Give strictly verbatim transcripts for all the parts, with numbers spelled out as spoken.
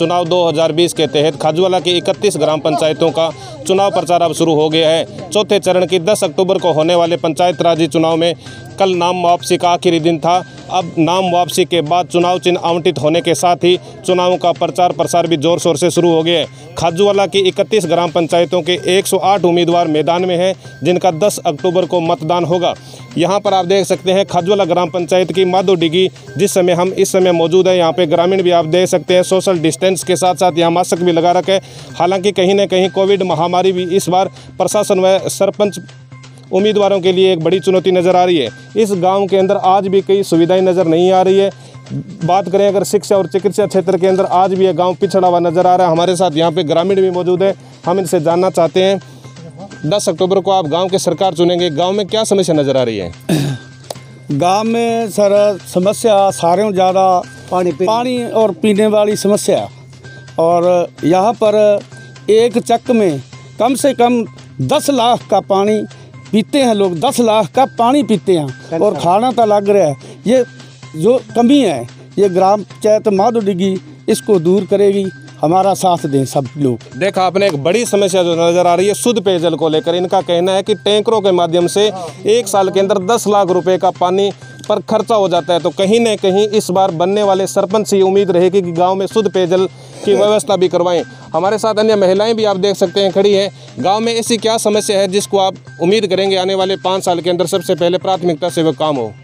चुनाव दो हज़ार बीस के तहत खाजूवाला की इकतीस ग्राम पंचायतों का चुनाव प्रचार अब शुरू हो गया है। चौथे चरण की दस अक्टूबर को होने वाले पंचायत राज चुनाव में कल नाम वापसी का आखिरी दिन था। अब नाम वापसी के बाद चुनाव चिन्ह आवंटित होने के साथ ही चुनावों का प्रचार प्रसार भी जोर शोर से शुरू हो गया है। खाजूवाला की इकतीस ग्राम पंचायतों के एक सौ आठ उम्मीदवार मैदान में हैं, जिनका दस अक्टूबर को मतदान होगा। यहाँ पर आप देख सकते हैं खाजूवाला ग्राम पंचायत की माधो डिगी, जिस समय हम इस समय मौजूद है। यहाँ पे ग्रामीण भी आप देख सकते हैं सोशल डिस्टेंस के साथ साथ यहाँ मास्क भी लगा रखे। हालांकि कहीं ना कहीं कोविड महामारी भी इस बार प्रशासन व सरपंच उम्मीदवारों के लिए एक बड़ी चुनौती नज़र आ रही है। इस गांव के अंदर आज भी कई सुविधाएं नज़र नहीं आ रही है। बात करें अगर शिक्षा और चिकित्सा क्षेत्र के अंदर, आज भी यह गांव पिछड़ा हुआ नज़र आ रहा है। हमारे साथ यहाँ पे ग्रामीण भी मौजूद है, हम इनसे जानना चाहते हैं। दस अक्टूबर को आप गांव के सरकार चुनेंगे, गांव में क्या समस्या नज़र आ रही है? गांव में सर समस्या सारे ज़्यादा पानी पानी और पीने वाली समस्या, और यहाँ पर एक चक में कम से कम दस लाख का पानी पीते हैं लोग, दस लाख का पानी पीते हैं और खाना तो लग रहा है। ये जो कमी है ये ग्राम पंचायत माधो डिगी इसको दूर करेगी, हमारा साथ दें सब लोग। देखा आपने एक बड़ी समस्या जो नज़र आ रही है शुद्ध पेयजल को लेकर। इनका कहना है कि टैंकरों के माध्यम से एक साल के अंदर दस लाख रुपए का पानी पर खर्चा हो जाता है। तो कहीं न कहीं इस बार बनने वाले सरपंच से उम्मीद रहेगी कि गांव में शुद्ध पेयजल की व्यवस्था भी करवाएं। हमारे साथ अन्य महिलाएं भी आप देख सकते हैं खड़ी हैं। गांव में ऐसी क्या समस्या है जिसको आप उम्मीद करेंगे आने वाले पाँच साल के अंदर सबसे पहले प्राथमिकता से वो काम हो?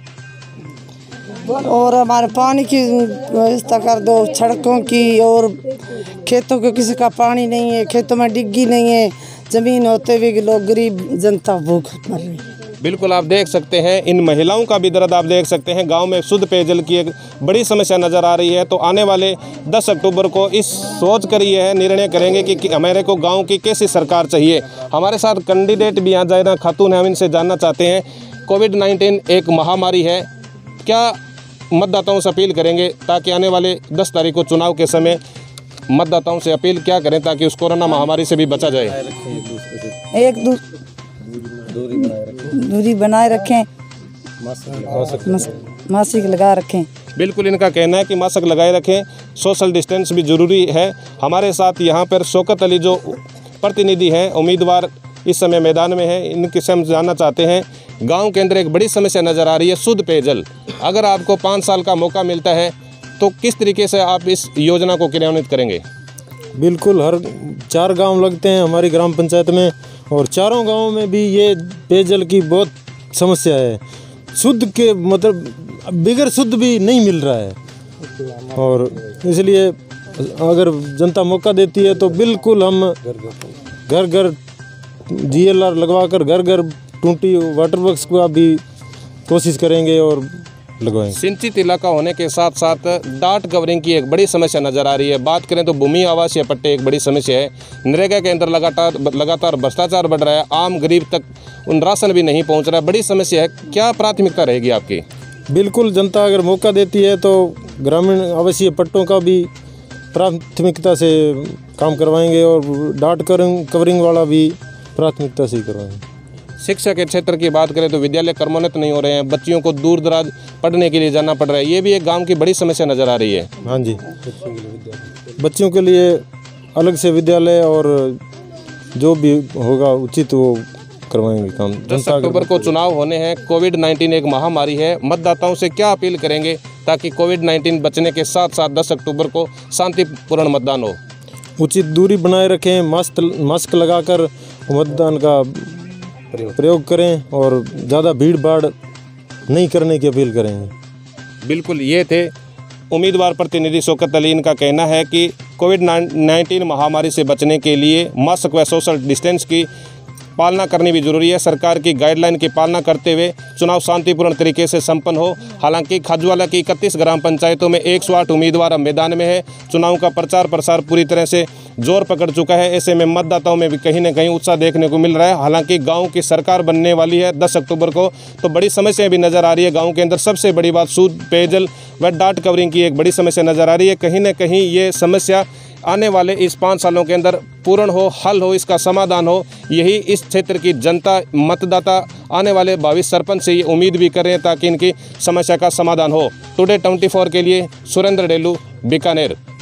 और हमारे पानी की व्यवस्था कर दो, सड़कों की, और खेतों के किसी का पानी नहीं है, खेतों में डिग्गी नहीं है, ज़मीन होते हुए लोग गरीब जनता भूख मर रही है। बिल्कुल आप देख सकते हैं इन महिलाओं का भी दर्द आप देख सकते हैं। गांव में शुद्ध पेयजल की एक बड़ी समस्या नज़र आ रही है। तो आने वाले दस अक्टूबर को इस सोच कर ये है निर्णय करेंगे कि, कि हमारे को गांव की कैसी सरकार चाहिए। हमारे साथ कैंडिडेट भी यहाँ जायना खातून है, हम इनसे जानना चाहते हैं। कोविड नाइन्टीन एक महामारी है, क्या मतदाताओं से अपील करेंगे ताकि आने वाले दस तारीख को चुनाव के समय मतदाताओं से अपील क्या करें ताकि उस कोरोना महामारी से भी बचा जाए? एक दू दूरी बनाए रखें, मास्क लगा रखें। बिल्कुल इनका कहना है कि मास्क लगाए रखें, सोशल डिस्टेंस भी ज़रूरी है। हमारे साथ यहाँ पर शौकत अली जो प्रतिनिधि हैं, उम्मीदवार इस समय मैदान में है, इनके से हम जानना चाहते हैं। गांव के अंदर एक बड़ी समस्या नज़र आ रही है शुद्ध पेयजल। अगर आपको पाँच साल का मौका मिलता है तो किस तरीके से आप इस योजना को क्रियान्वित करेंगे? बिल्कुल, हर चार गांव लगते हैं हमारी ग्राम पंचायत में, और चारों गांवों में भी ये पेयजल की बहुत समस्या है। शुद्ध के मतलब बिगर शुद्ध भी नहीं मिल रहा है, और इसलिए अगर जनता मौका देती है तो बिल्कुल हम घर घर जी एल आर लगवा कर घर घर टूटी वाटर वर्क्स का भी कोशिश करेंगे और लगवाएंगे। सिंचित इलाका होने के साथ साथ डाट कवरिंग की एक बड़ी समस्या नज़र आ रही है। बात करें तो भूमि आवासीय पट्टे एक बड़ी समस्या है। नरेगा के अंदर लगातार लगातार भ्रष्टाचार बढ़ रहा है, आम गरीब तक उन राशन भी नहीं पहुंच रहा है, बड़ी समस्या है। क्या प्राथमिकता रहेगी आपकी? बिल्कुल, जनता अगर मौका देती है तो ग्रामीण आवासीय पट्टों का भी प्राथमिकता से काम करवाएंगे, और डाट कवरिंग वाला भी प्राथमिकता से ही करवाएंगे। शिक्षा के क्षेत्र की बात करें तो विद्यालय क्रमोन्नत नहीं हो रहे हैं, बच्चियों को दूर दराज पढ़ने के लिए जाना पड़ रहा है, ये भी एक गांव की बड़ी समस्या नज़र आ रही है। हाँ जी, बच्चियों के लिए अलग से विद्यालय और जो भी होगा उचित वो करवाएंगे काम। दस अक्टूबर को चुनाव होने हैं, कोविड नाइन्टीन एक महामारी है, मतदाताओं से क्या अपील करेंगे ताकि कोविड नाइन्टीन बचने के साथ साथ दस अक्टूबर को शांतिपूर्ण मतदान हो? उचित दूरी बनाए रखें, मास्क मास्क लगाकर मतदान का प्रयोग करें, और ज़्यादा भीड़ भाड़ नहीं करने की अपील करेंगे। बिल्कुल, ये थे उम्मीदवार प्रतिनिधि शौकत अली। इनका कहना है कि कोविड नाइन्टीन महामारी से बचने के लिए मास्क व सोशल डिस्टेंस की पालना करनी भी जरूरी है। सरकार की गाइडलाइन की पालना करते हुए चुनाव शांतिपूर्ण तरीके से संपन्न हो। हालांकि खाजूवाला की इकतीस ग्राम पंचायतों में एक सौ आठ उम्मीदवार अब मैदान में है। चुनाव का प्रचार प्रसार पूरी तरह से जोर पकड़ चुका है। ऐसे में मतदाताओं में भी कहीं न कहीं उत्साह देखने को मिल रहा है। हालांकि गाँव की सरकार बनने वाली है दस अक्टूबर को, तो बड़ी समस्याएं भी नज़र आ रही है। गाँव के अंदर सबसे बड़ी बात शुद्ध पेयजल व डाट कवरिंग की एक बड़ी समस्या नज़र आ रही है। कहीं न कहीं ये समस्या आने वाले इस पाँच सालों के अंदर पूर्ण हो, हल हो, इसका समाधान हो, यही इस क्षेत्र की जनता मतदाता आने वाले भावी सरपंच से ये उम्मीद भी कर रहे हैं ताकि इनकी समस्या का समाधान हो। टुडे ट्वेंटी फोर के लिए सुरेंद्र डेलू, बीकानेर।